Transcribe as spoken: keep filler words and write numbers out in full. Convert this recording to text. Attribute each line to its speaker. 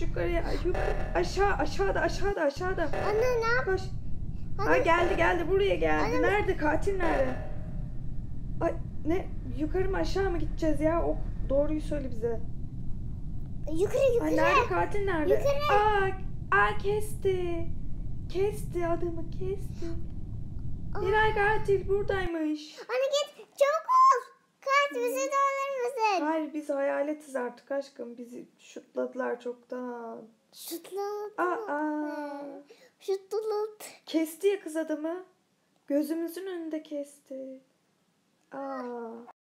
Speaker 1: koş yukarıya. Ay, yukarı. Aşağı aşağıda aşağıda aşağıda.
Speaker 2: Anne ne yap?
Speaker 1: Koş.
Speaker 2: Anne.
Speaker 1: Ha geldi geldi buraya geldi.
Speaker 2: Anne.
Speaker 1: Nerede katil nerede? Ay ne yukarı mı aşağı mı gideceğiz ya? O doğruyu söyle bize.
Speaker 2: Yukarı yukarı.
Speaker 1: Ay nerede katil nerede?
Speaker 2: Yukarı.
Speaker 1: Aa, aa kesti. Kesti adamı kesti.
Speaker 2: Aa.
Speaker 1: Miray katil buradaymış.
Speaker 2: Anne git çabuk ol. Kart bizi de alır mısın?
Speaker 1: Hayır biz hayaletiz artık aşkım. Bizi şutladılar çoktan.
Speaker 2: Şutlat.
Speaker 1: Aa.
Speaker 2: Şutlat.
Speaker 1: Kesti ya kız adamı. Gözümüzün önünde kesti.